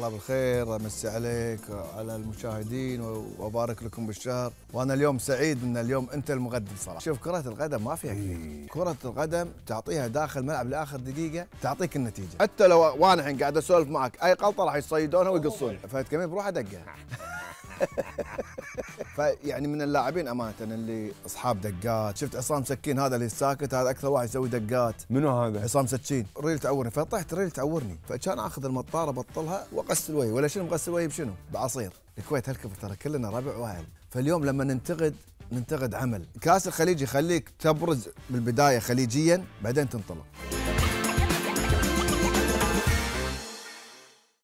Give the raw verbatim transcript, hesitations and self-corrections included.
الله بالخير، امسي عليك وعلى المشاهدين وابارك لكم بالشهر، وانا اليوم سعيد ان اليوم انت المقدم صراحه. شوف كرة القدم ما فيها كثير، كرة القدم تعطيها داخل الملعب لاخر دقيقة تعطيك النتيجة، حتى لو وانا الحين قاعد اسولف معك اي غلطة راح يصيدونها ويقصونها، فهد كمين بروح ادقها. فيعني من اللاعبين امانه اللي اصحاب دقات، شفت عصام سكين هذا اللي ساكت، هذا اكثر واحد يسوي دقات. منو هذا؟ عصام سكين، الريل تعورني، فطحت الريل تعورني، فكان اخذ المطاره ابطلها واغسل وجهي، ولا شنو مغسل وجهي بشنو؟ بعصير. الكويت هالكبر ترى كلنا ربع واهل، فاليوم لما ننتقد ننتقد عمل. كاس الخليج يخليك تبرز بالبدايه خليجيا بعدين تنطلق.